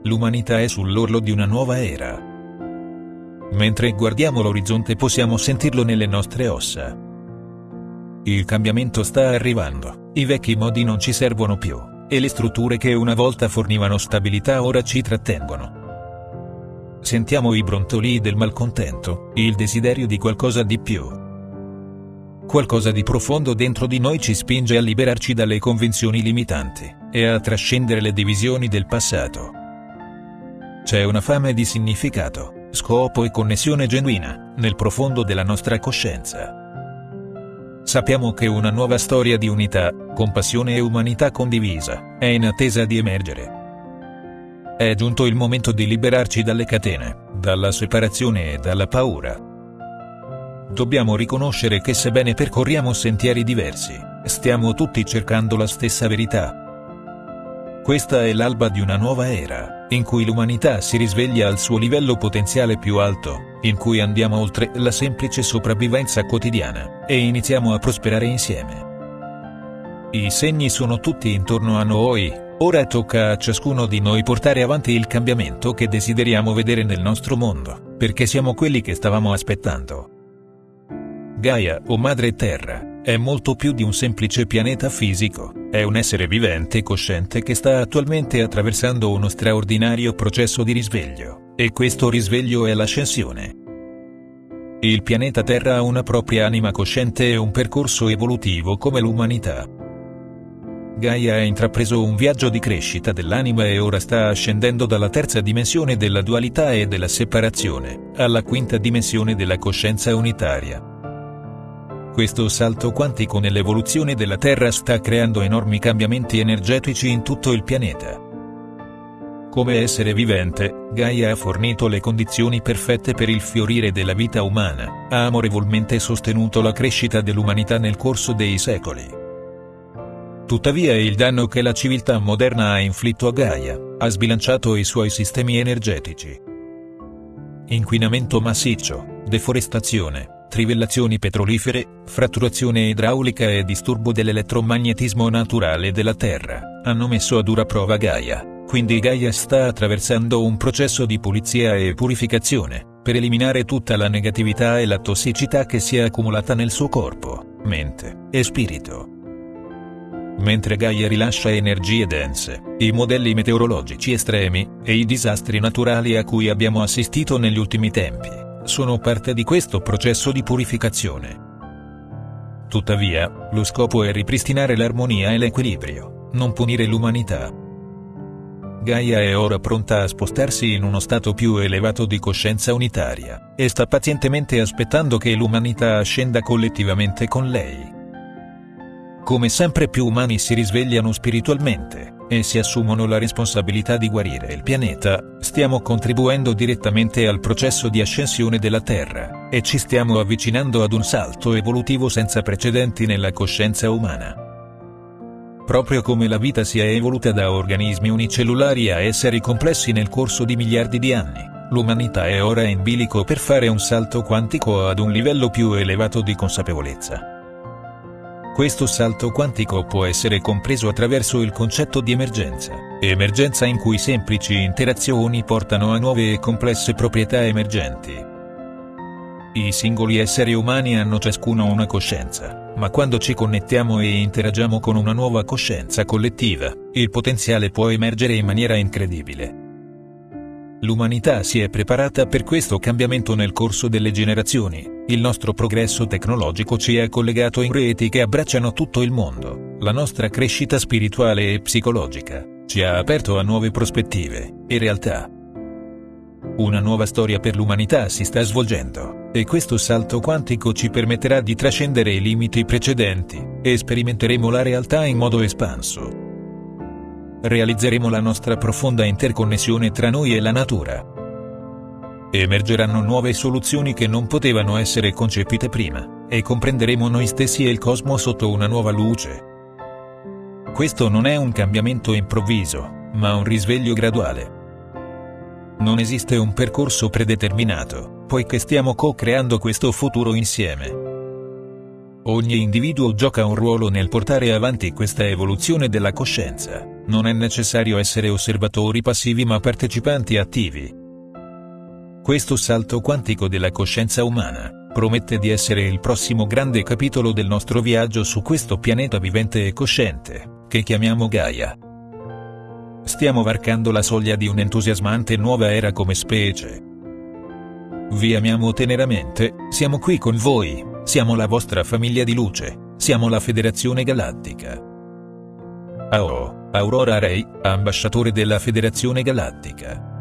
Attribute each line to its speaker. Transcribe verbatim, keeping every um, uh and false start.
Speaker 1: L'umanità è sull'orlo di una nuova era. Mentre guardiamo l'orizzonte possiamo sentirlo nelle nostre ossa. Il cambiamento sta arrivando, i vecchi modi non ci servono più, e le strutture che una volta fornivano stabilità ora ci trattengono. Sentiamo i brontoli del malcontento, il desiderio di qualcosa di più. Qualcosa di profondo dentro di noi ci spinge a liberarci dalle convinzioni limitanti, e a trascendere le divisioni del passato. C'è una fame di significato, scopo e connessione genuina, nel profondo della nostra coscienza. Sappiamo che una nuova storia di unità, compassione e umanità condivisa, è in attesa di emergere. È giunto il momento di liberarci dalle catene, dalla separazione e dalla paura. Dobbiamo riconoscere che sebbene percorriamo sentieri diversi, stiamo tutti cercando la stessa verità. Questa è l'alba di una nuova era, in cui l'umanità si risveglia al suo livello potenziale più alto, in cui andiamo oltre la semplice sopravvivenza quotidiana, e iniziamo a prosperare insieme. I segni sono tutti intorno a noi, ora tocca a ciascuno di noi portare avanti il cambiamento che desideriamo vedere nel nostro mondo, perché siamo quelli che stavamo aspettando. Gaia, o Madre Terra, è molto più di un semplice pianeta fisico, è un essere vivente e cosciente che sta attualmente attraversando uno straordinario processo di risveglio, e questo risveglio è l'ascensione. Il pianeta Terra ha una propria anima cosciente e un percorso evolutivo come l'umanità. Gaia ha intrapreso un viaggio di crescita dell'anima e ora sta ascendendo dalla terza dimensione della dualità e della separazione, alla quinta dimensione della coscienza unitaria. Questo salto quantico nell'evoluzione della Terra sta creando enormi cambiamenti energetici in tutto il pianeta. Come essere vivente, Gaia ha fornito le condizioni perfette per il fiorire della vita umana, ha amorevolmente sostenuto la crescita dell'umanità nel corso dei secoli. Tuttavia il danno che la civiltà moderna ha inflitto a Gaia, ha sbilanciato i suoi sistemi energetici. Inquinamento massiccio, deforestazione, trivellazioni petrolifere, fratturazione idraulica e disturbo dell'elettromagnetismo naturale della Terra, hanno messo a dura prova Gaia, quindi Gaia sta attraversando un processo di pulizia e purificazione, per eliminare tutta la negatività e la tossicità che si è accumulata nel suo corpo, mente e spirito. Mentre Gaia rilascia energie dense, i modelli meteorologici estremi, e i disastri naturali a cui abbiamo assistito negli ultimi tempi, sono parte di questo processo di purificazione. Tuttavia, lo scopo è ripristinare l'armonia e l'equilibrio, non punire l'umanità. Gaia è ora pronta a spostarsi in uno stato più elevato di coscienza unitaria, e sta pazientemente aspettando che l'umanità ascenda collettivamente con lei. Come sempre più umani si risvegliano spiritualmente, e si assumono la responsabilità di guarire il pianeta, stiamo contribuendo direttamente al processo di ascensione della Terra, e ci stiamo avvicinando ad un salto evolutivo senza precedenti nella coscienza umana. Proprio come la vita si è evoluta da organismi unicellulari a esseri complessi nel corso di miliardi di anni, l'umanità è ora in bilico per fare un salto quantico ad un livello più elevato di consapevolezza. Questo salto quantico può essere compreso attraverso il concetto di emergenza, emergenza in cui semplici interazioni portano a nuove e complesse proprietà emergenti. I singoli esseri umani hanno ciascuno una coscienza, ma quando ci connettiamo e interagiamo con una nuova coscienza collettiva, il potenziale può emergere in maniera incredibile. L'umanità si è preparata per questo cambiamento nel corso delle generazioni. Il nostro progresso tecnologico ci ha collegato in reti che abbracciano tutto il mondo. La nostra crescita spirituale e psicologica ci ha aperto a nuove prospettive e realtà. Una nuova storia per l'umanità si sta svolgendo, e questo salto quantico ci permetterà di trascendere i limiti precedenti, e sperimenteremo la realtà in modo espanso. Realizzeremo la nostra profonda interconnessione tra noi e la natura. Emergeranno nuove soluzioni che non potevano essere concepite prima, e comprenderemo noi stessi e il cosmo sotto una nuova luce. Questo non è un cambiamento improvviso, ma un risveglio graduale. Non esiste un percorso predeterminato, poiché stiamo co-creando questo futuro insieme. Ogni individuo gioca un ruolo nel portare avanti questa evoluzione della coscienza. Non è necessario essere osservatori passivi ma partecipanti attivi. Questo salto quantico della coscienza umana promette di essere il prossimo grande capitolo del nostro viaggio su questo pianeta vivente e cosciente, che chiamiamo Gaia. Stiamo varcando la soglia di un'entusiasmante nuova era come specie. Vi amiamo teneramente, siamo qui con voi, siamo la vostra famiglia di luce, siamo la Federazione Galattica. A O, Aurora Ray, ambasciatore della Federazione Galattica.